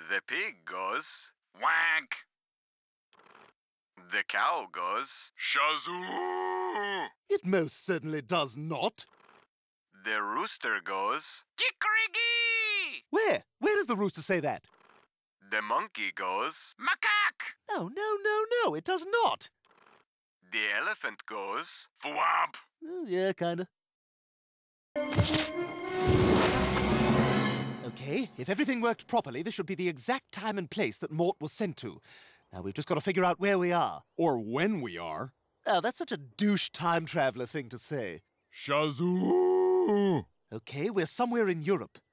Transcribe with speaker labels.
Speaker 1: The pig goes wank. The cow goes shazoo.
Speaker 2: It most certainly does not.
Speaker 1: The rooster goes kikeriki.
Speaker 2: Where? Where does the rooster say that?
Speaker 1: The monkey goes macaque.
Speaker 2: No, it does not.
Speaker 1: The elephant goes thwomp.
Speaker 2: Yeah, kinda. Okay, if everything worked properly, this should be the exact time and place that Mort was sent to. Now we've just got to figure out where we are.
Speaker 3: Or when we are.
Speaker 2: Oh, that's such a douche time traveler thing to say.
Speaker 3: Shazoo!
Speaker 2: Okay, we're somewhere in Europe.